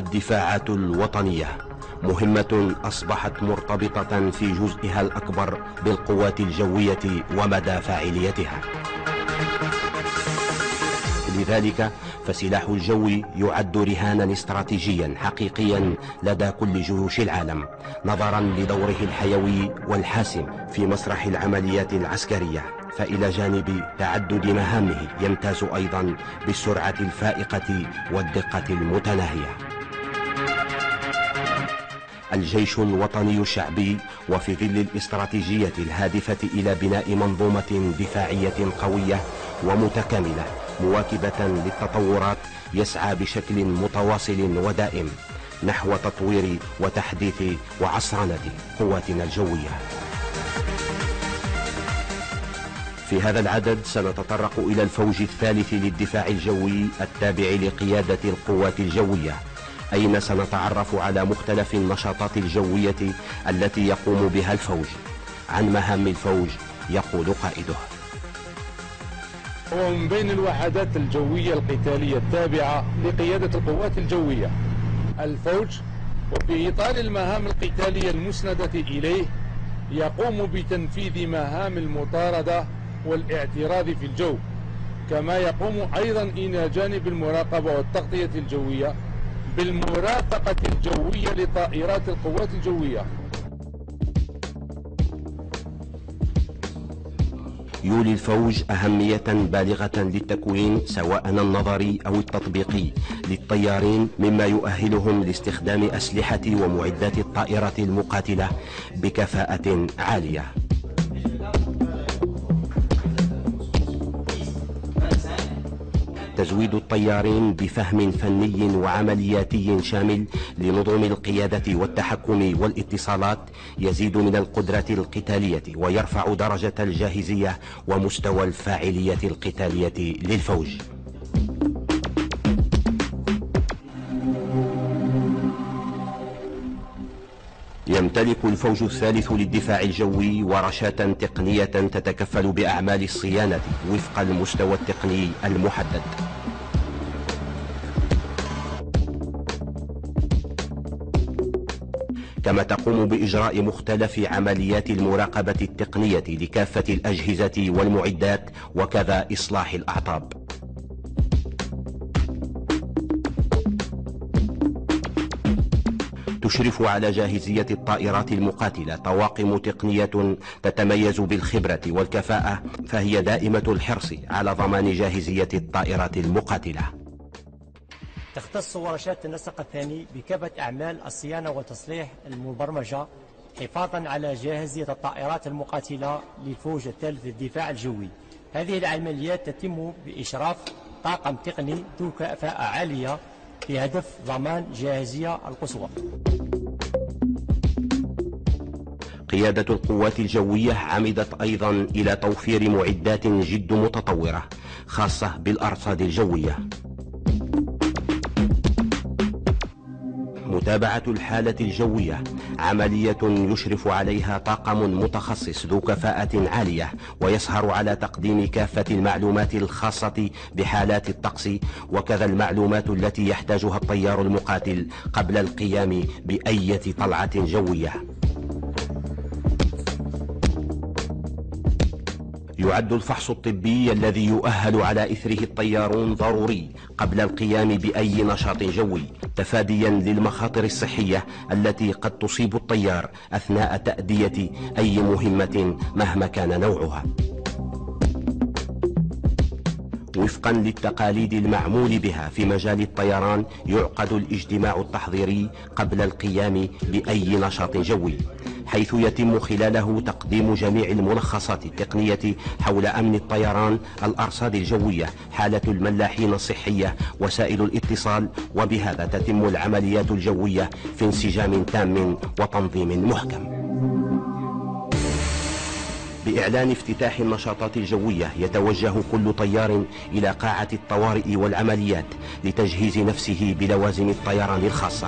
الدفاعات الوطنية مهمة أصبحت مرتبطة في جزئها الأكبر بالقوات الجوية ومدى فاعليتها. لذلك فسلاح الجو يعد رهانا استراتيجيا حقيقيا لدى كل جيوش العالم، نظرا لدوره الحيوي والحاسم في مسرح العمليات العسكرية، فإلى جانب تعدد مهامه يمتاز أيضا بالسرعة الفائقة والدقة المتناهية. الجيش الوطني الشعبي وفي ظل الاستراتيجية الهادفة إلى بناء منظومة دفاعية قوية ومتكاملة مواكبة للتطورات يسعى بشكل متواصل ودائم نحو تطوير وتحديث وعصرنة قواتنا الجوية. في هذا العدد سنتطرق إلى الفوج الثالث للدفاع الجوي التابع لقيادة القوات الجوية، أين سنتعرف على مختلف النشاطات الجوية التي يقوم بها الفوج. عن مهام الفوج يقول قائده: ومن بين الوحدات الجوية القتالية التابعة لقيادة القوات الجوية الفوج، وفي إطار المهام القتالية المسندة إليه يقوم بتنفيذ مهام المطاردة والاعتراض في الجو، كما يقوم أيضا إلى جانب المراقبة والتغطية الجوية بالمرافقة الجوية لطائرات القوات الجوية. يولي الفوج أهمية بالغة للتكوين سواء النظري أو التطبيقي للطيارين، مما يؤهلهم لاستخدام أسلحة ومعدات الطائرة المقاتلة بكفاءة عالية. تزويد الطيارين بفهم فني وعملياتي شامل لنظم القيادة والتحكم والاتصالات يزيد من القدرة القتالية ويرفع درجة الجاهزية ومستوى الفاعلية القتالية للفوج. يمتلك الفوج الثالث للدفاع الجوي ورشات تقنية تتكفل بأعمال الصيانة وفق المستوى التقني المحدد. كما تقوم بإجراء مختلف عمليات المراقبة التقنية لكافة الأجهزة والمعدات وكذا إصلاح الأعطاب. تشرف على جاهزية الطائرات المقاتلة طواقم تقنية تتميز بالخبرة والكفاءة، فهي دائمة الحرص على ضمان جاهزية الطائرات المقاتلة. تختص ورشات النسق الثاني بكافة أعمال الصيانة والتصليح المبرمجة حفاظا على جاهزية الطائرات المقاتلة للفوج الثالث للدفاع الجوي. هذه العمليات تتم بإشراف طاقم تقني ذو كفاءة عالية بهدف ضمان جاهزية القصوى. قيادة القوات الجوية عمدت أيضا إلى توفير معدات جد متطورة خاصة بالأرصاد الجوية. متابعة الحالة الجوية عملية يشرف عليها طاقم متخصص ذو كفاءة عالية ويسهر على تقديم كافة المعلومات الخاصة بحالات الطقس وكذا المعلومات التي يحتاجها الطيار المقاتل قبل القيام بأي طلعة جوية. يعد الفحص الطبي الذي يؤهل على إثره الطيارون ضروري قبل القيام بأي نشاط جوي، تفاديا للمخاطر الصحية التي قد تصيب الطيار أثناء تأدية أي مهمة مهما كان نوعها. وفقا للتقاليد المعمول بها في مجال الطيران يعقد الاجتماع التحضيري قبل القيام بأي نشاط جوي، حيث يتم خلاله تقديم جميع الملخصات التقنية حول أمن الطيران، الأرصاد الجوية، حالة الملاحين الصحية، وسائل الاتصال، وبهذا تتم العمليات الجوية في انسجام تام وتنظيم محكم. بإعلان افتتاح النشاطات الجوية يتوجه كل طيار إلى قاعة الطوارئ والعمليات لتجهيز نفسه بلوازم الطيران الخاصة.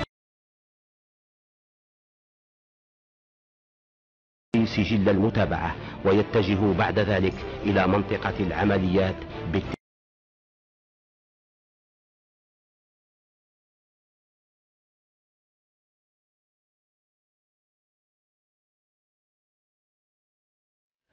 سجل المتابعة ويتجه بعد ذلك إلى منطقة العمليات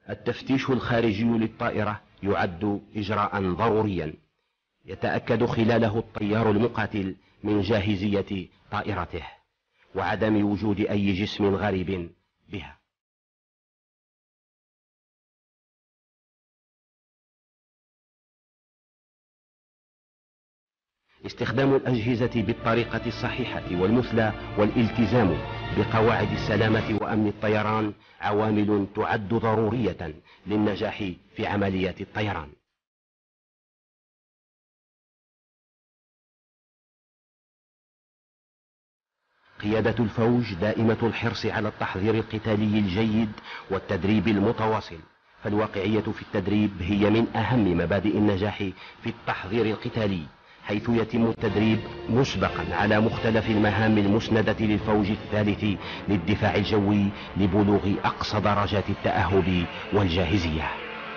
التفتيش الخارجي للطائرة يعد إجراء ضروريا يتأكد خلاله الطيار المقاتل من جاهزية طائرته وعدم وجود أي جسم غريب بها. استخدام الأجهزة بالطريقة الصحيحة والمثلى والالتزام بقواعد السلامة وأمن الطيران عوامل تعد ضرورية للنجاح في عمليات الطيران. قيادة الفوج دائمة الحرص على التحضير القتالي الجيد والتدريب المتواصل، فالواقعية في التدريب هي من أهم مبادئ النجاح في التحضير القتالي، حيث يتم التدريب مسبقا على مختلف المهام المسندة للفوج الثالث للدفاع الجوي لبلوغ أقصى درجات التأهب والجاهزية.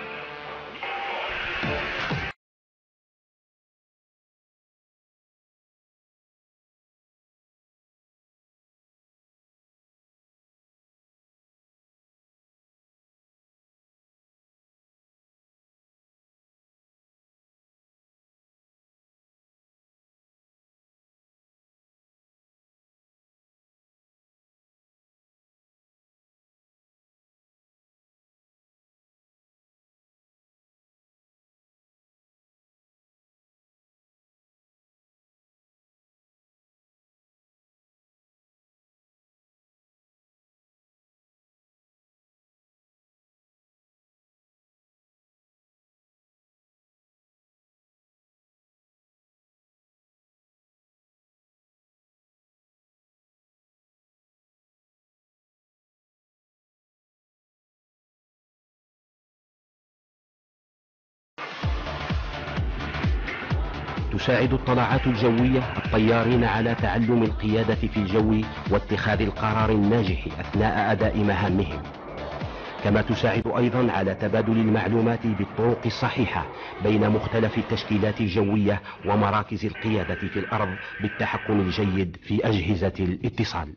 تساعد الطلعات الجوية الطيارين على تعلم القيادة في الجو واتخاذ القرار الناجح أثناء أداء مهامهم، كما تساعد أيضا على تبادل المعلومات بالطرق الصحيحة بين مختلف التشكيلات الجوية ومراكز القيادة في الأرض بالتحكم الجيد في أجهزة الاتصال.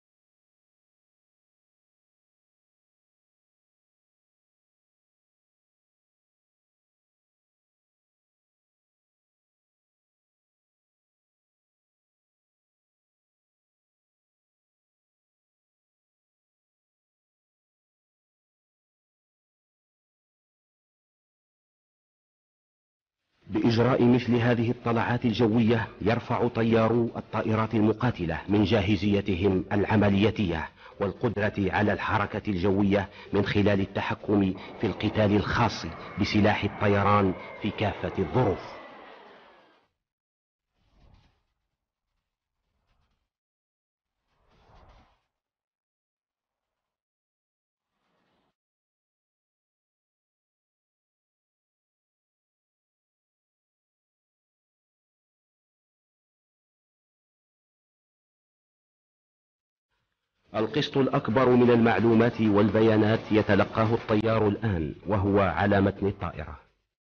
بإجراء مثل هذه الطلعات الجوية يرفع طيارو الطائرات المقاتلة من جاهزيتهم العملياتية والقدرة على الحركة الجوية من خلال التحكم في القتال الخاص بسلاح الطيران في كافة الظروف. القسط الأكبر من المعلومات والبيانات يتلقاه الطيار الآن وهو على متن الطائرة.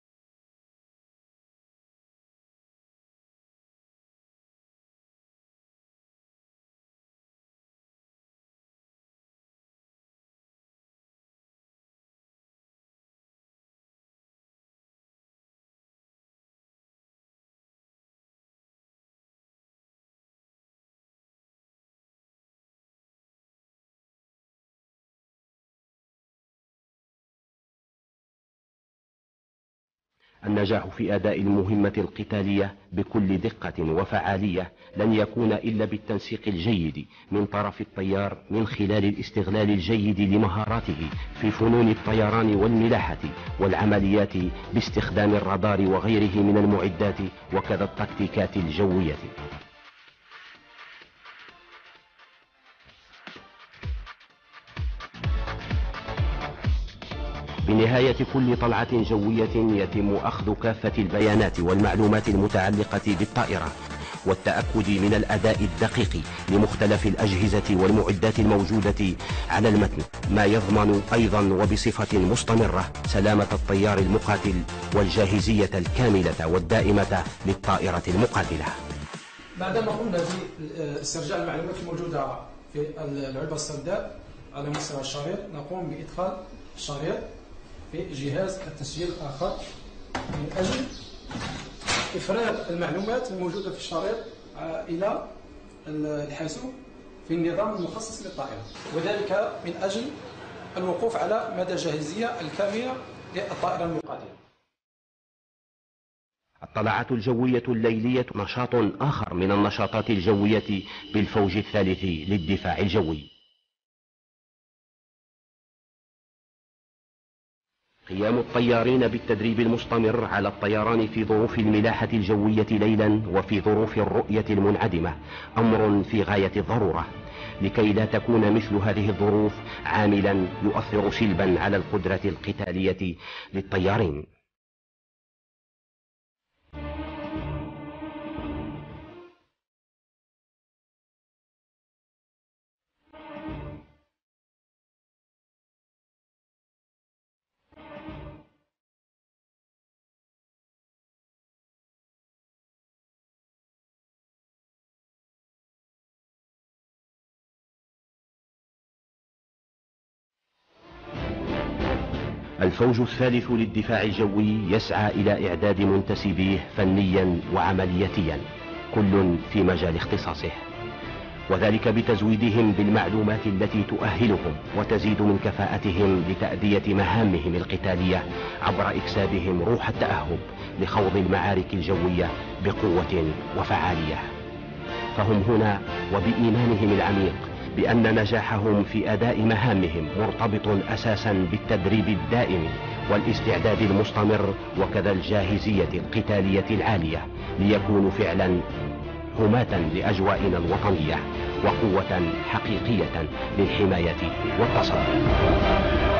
النجاح في أداء المهمة القتالية بكل دقة وفعالية لن يكون إلا بالتنسيق الجيد من طرف الطيار من خلال الاستغلال الجيد لمهاراته في فنون الطيران والملاحة والعمليات باستخدام الرادار وغيره من المعدات وكذا التكتيكات الجوية. بنهاية كل طلعة جوية يتم أخذ كافة البيانات والمعلومات المتعلقة بالطائرة والتأكد من الأداء الدقيق لمختلف الأجهزة والمعدات الموجودة على المتن، ما يضمن أيضا وبصفة مستمرة سلامة الطيار المقاتل والجاهزية الكاملة والدائمة للطائرة المقاتلة. بعدما قمنا باسترجاع المعلومات الموجودة في العلبة السوداء على مستوى الشريط، نقوم بإدخال الشريط في جهاز التسجيل الآخر من أجل إفراغ المعلومات الموجودة في الشريط إلى الحاسوب في النظام المخصص للطائرة، وذلك من أجل الوقوف على مدى الجاهزية الكاملة للطائرة المقاتلة. الطلعات الجوية الليلية نشاط آخر من النشاطات الجوية بالفوج الثالث للدفاع الجوي. قيام الطيارين بالتدريب المستمر على الطيران في ظروف الملاحة الجوية ليلا وفي ظروف الرؤية المنعدمة أمر في غاية الضرورة، لكي لا تكون مثل هذه الظروف عاملا يؤثر سلبا على القدرة القتالية للطيارين. الفوج الثالث للدفاع الجوي يسعى إلى إعداد منتسبيه فنيا وعملياتيا كل في مجال اختصاصه، وذلك بتزويدهم بالمعلومات التي تؤهلهم وتزيد من كفاءتهم لتأدية مهامهم القتالية عبر إكسابهم روح التأهب لخوض المعارك الجوية بقوة وفعالية. فهم هنا وبإيمانهم العميق بأن نجاحهم في أداء مهامهم مرتبط أساسا بالتدريب الدائم والاستعداد المستمر وكذا الجاهزية القتالية العالية، ليكونوا فعلا حماة لأجوائنا الوطنية وقوة حقيقية للحماية والتصدي.